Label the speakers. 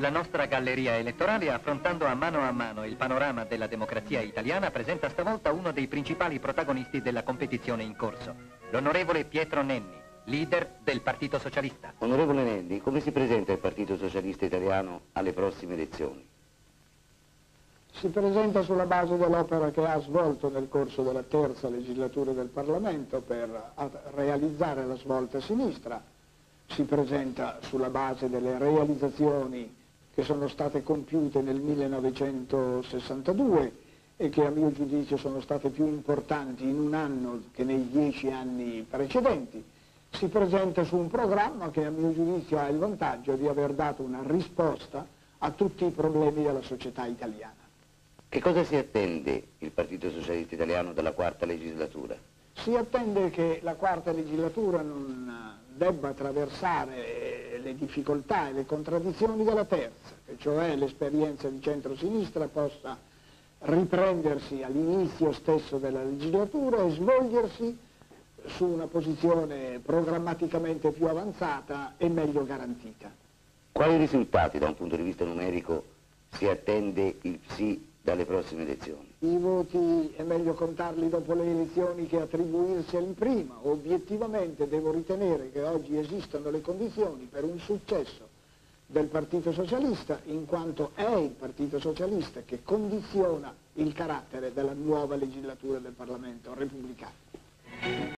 Speaker 1: La nostra galleria elettorale, affrontando a mano il panorama della democrazia italiana, presenta stavolta uno dei principali protagonisti della competizione in corso, l'onorevole Pietro Nenni, leader del Partito Socialista.
Speaker 2: Onorevole Nenni, come si presenta il Partito Socialista Italiano alle prossime elezioni?
Speaker 3: Si presenta sulla base dell'opera che ha svolto nel corso della terza legislatura del Parlamento per realizzare la svolta a sinistra. Si presenta sulla base delle realizzazioni che sono state compiute nel 1962 e che a mio giudizio sono state più importanti in un anno che nei 10 anni precedenti. Si presenta su un programma che a mio giudizio ha il vantaggio di aver dato una risposta a tutti i problemi della società italiana.
Speaker 2: Che cosa si attende il Partito Socialista Italiano dalla quarta legislatura?
Speaker 3: Si attende che la quarta legislatura non debba attraversare le difficoltà e le contraddizioni della terza, e cioè l'esperienza di centrosinistra possa riprendersi all'inizio stesso della legislatura e svolgersi su una posizione programmaticamente più avanzata e meglio garantita.
Speaker 2: Quali risultati da un punto di vista numerico si attende il sì dalle prossime elezioni?
Speaker 3: I voti è meglio contarli dopo le elezioni che attribuirseli prima. Obiettivamente devo ritenere che oggi esistono le condizioni per un successo del Partito Socialista, in quanto è il Partito Socialista che condiziona il carattere della nuova legislatura del Parlamento repubblicano.